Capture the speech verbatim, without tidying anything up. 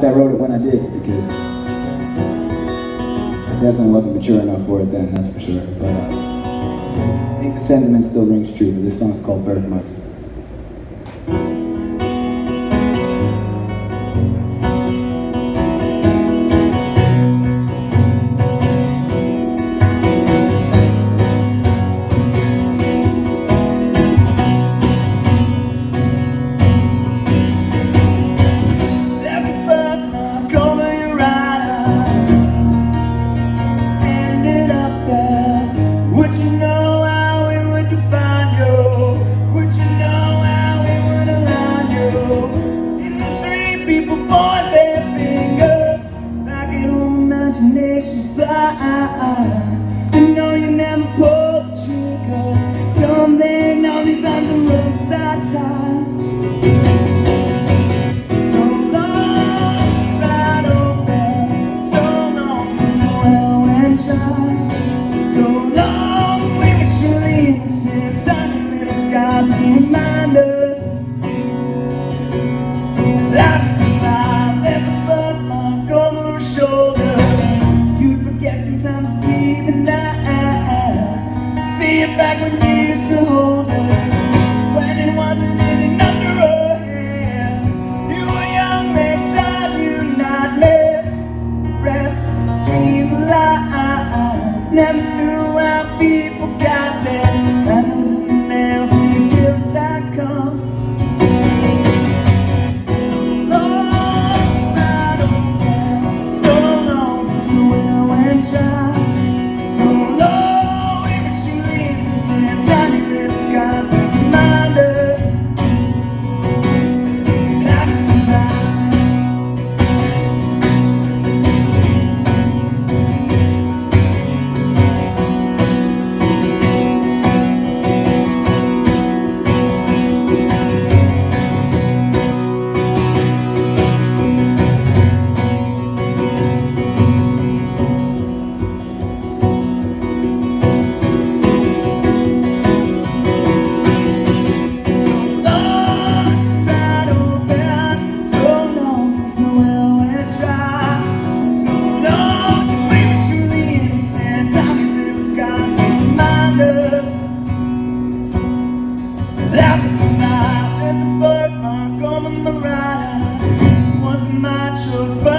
I wrote it when I did, because I definitely wasn't mature enough for it then, that's for sure. But uh, I think the sentiment still rings true. This song's called Birthmarks. People point their fingers back in imagination fly. You know you never pulled the trigger. Don't they know these on the roadside time? So long, right open. So long, so well and shy. So long, we were truly innocent. Tiny little skies to remind us. Life's sometimes even I see it back when you used to hold us, when it wasn't anything under her hand. You were young, they taught you not live. Rest between the lines. Never knew how people got there. I know the nails in the guilt that comes. That's the night, there's a birthmark on the ride. Wasn't my choice, but